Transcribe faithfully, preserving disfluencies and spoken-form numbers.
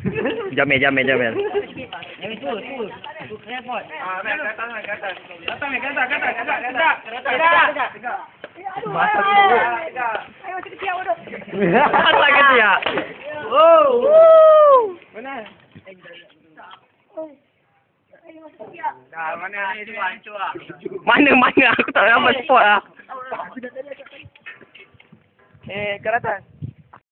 Jamil, Jamil, Jamil. Yang itu, itu. Itu repot. Ah, kat atas, kat atas. Datang ni, kat atas, kat atas, kat atas, kat atas. Kat atas. Masak dulu. Ayo, macam kecil awak tu. Masak kecil ya. Oh. Mana? Dah, mana ni dia hancur ah. Mana mana aku tak dapat spot ah. Eh, kat atas.